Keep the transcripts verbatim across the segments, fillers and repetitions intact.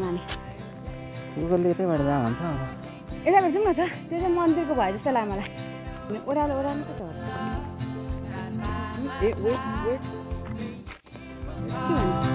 जाने गुगलले यतैबाट जा भन्छ अब यताबाट जाउँ न त त्यो चाहिँ मन्दिरको भए जस्तो लाग्यो मलाई ओह्रालो ओह्रालो पो छ ए वेट वेट के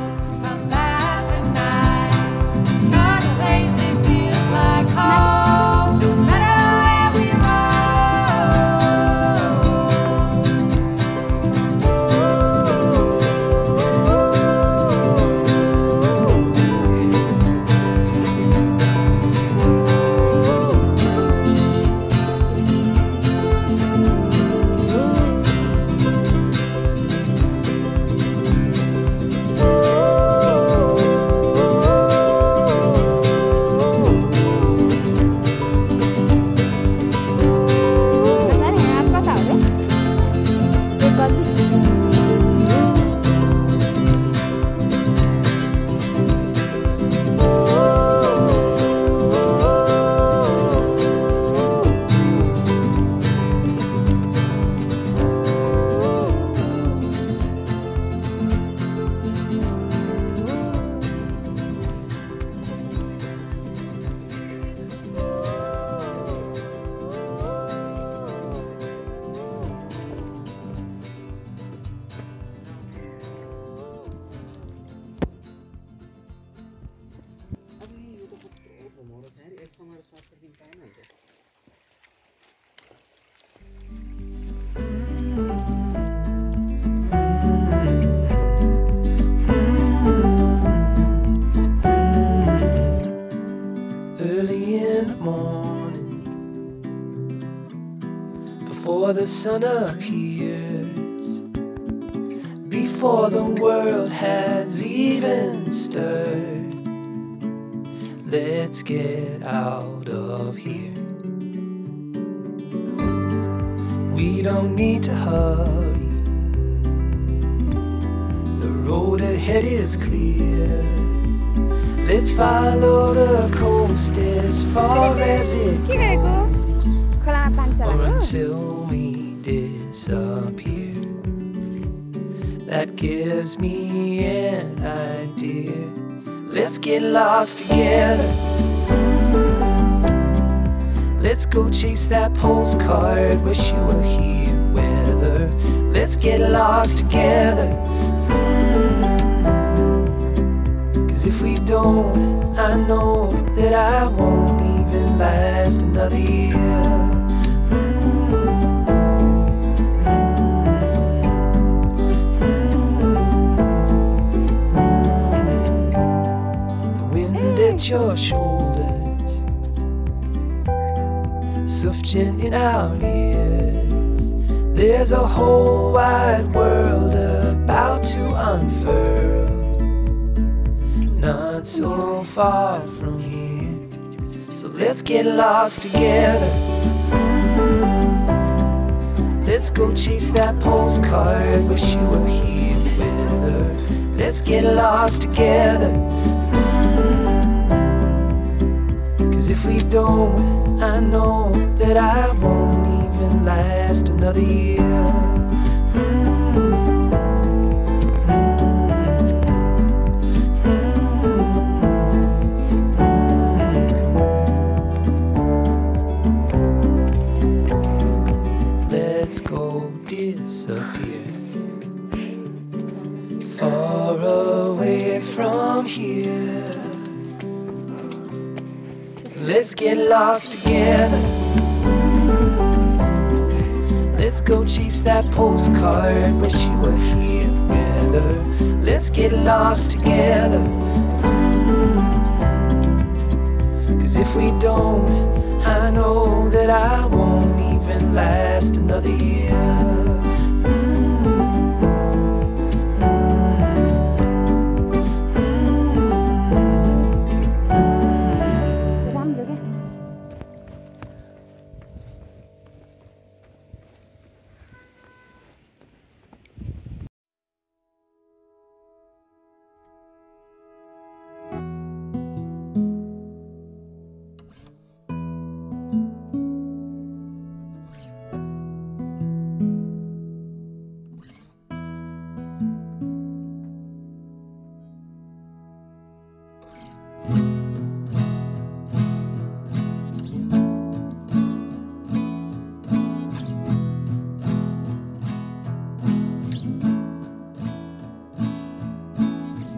the sun appears, before the world has even stirred. Let's get out of here. We don't need to hurry. The road ahead is clear. Let's follow the coast as far as it goes, or until we disappear. That gives me an idea. Let's get lost together. Let's go chase that postcard. Wish you were here, weather. Let's get lost together. Cause if we don't, I know that I won't even last another year. Your shoulders, sufficient in our ears. There's a whole wide world about to unfurl, not so far from here. So let's get lost together. Let's go chase that postcard. Wish you were here with her. Let's get lost together. If we don't, I know that I won't even last another year. Let's go disappear far away from here. Let's get lost together. Let's go chase that postcard. Wish you were here with her. Let's get lost together. Cause if we don't, I know that I won't even last another year.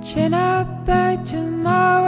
Chin up by tomorrow.